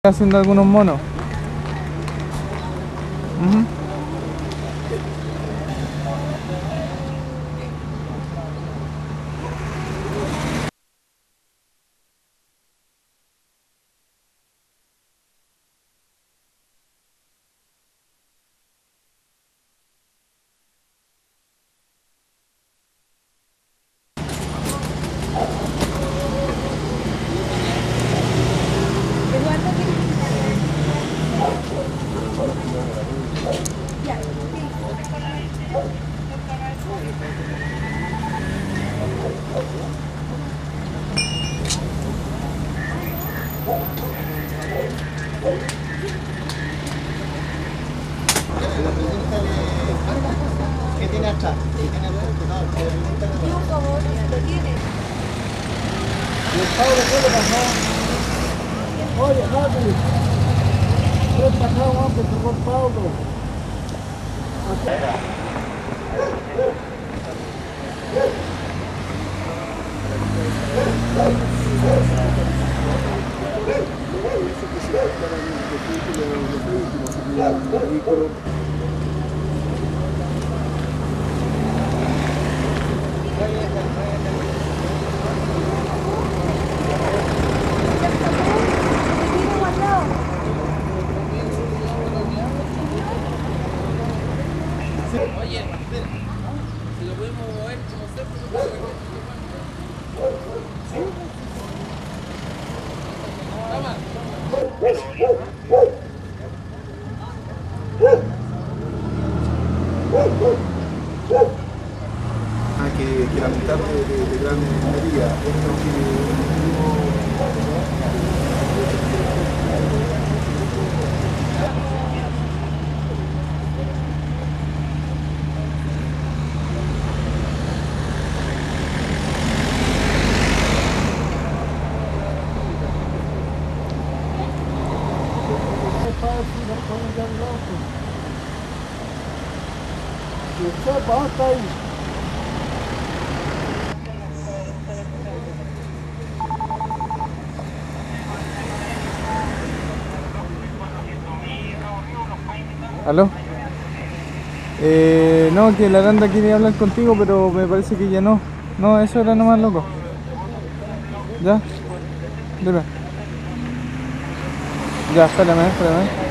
Haciendo algunos monos. ¿Qué tiene atrás? ¿Qué tiene atrás? Por favor, lo tiene. ¿Y el Pablo qué le pasó? Oye, Javi, ¿qué pasó, hombre? Se fue Pablo. Oye, si lo podemos mover como siempre, Que lamentar de gran medida. Esto que ahí. ¿Aló? No, que la Aranda quiere hablar contigo, pero me parece que ya no. No, eso era nomás, loco. ¿Ya? Dime. Ya, espérame.